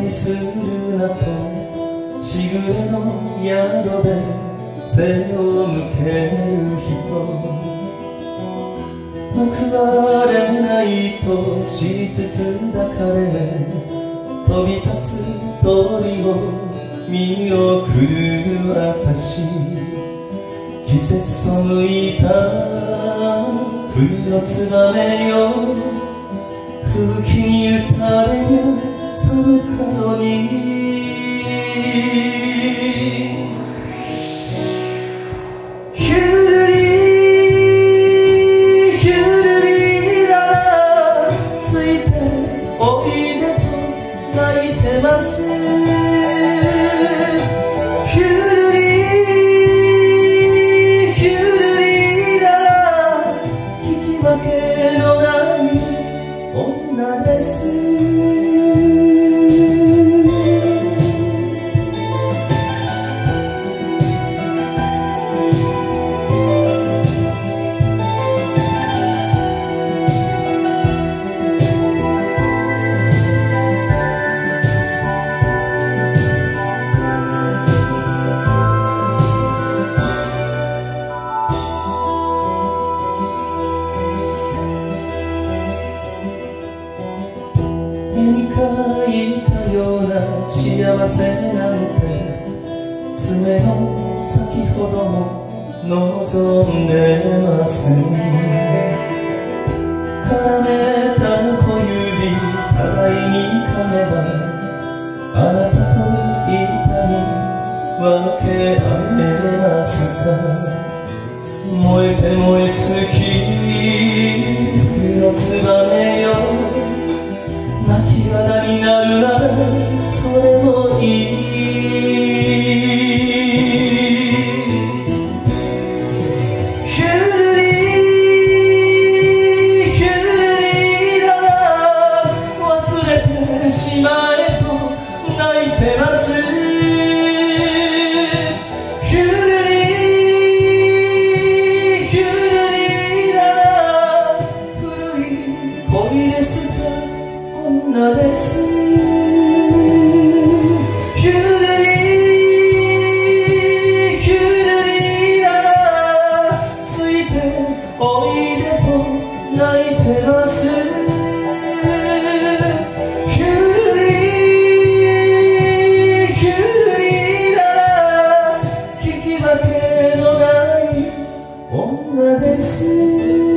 にするなとしぐれの宿で背を向ける人、報われないと知りつつ抱かれ飛び立つ鳥を見送る私、季節背いた冬のツバメよ、吹雪に打たれる寒かろに。ヒュルリヒュルリララついておいでと泣いてます。ヒュルリヒュルリララ聞き分けのない女です。絵に描いたような幸せなんて爪の先ほども望んでません。絡めた小指互いに噛めばあなたと痛み分け合えますか。燃えて燃え尽き冬のツバメよ、泣き殻になるならそれもいい。ヒュルリヒュルリララ忘れてしまえと泣いてます。ヒュルリヒュルリララ古い恋ですか女です。ヒュルリヒュルリララついておいでと泣いてます。ヒュルリヒュルリララ聞き分けのない女です。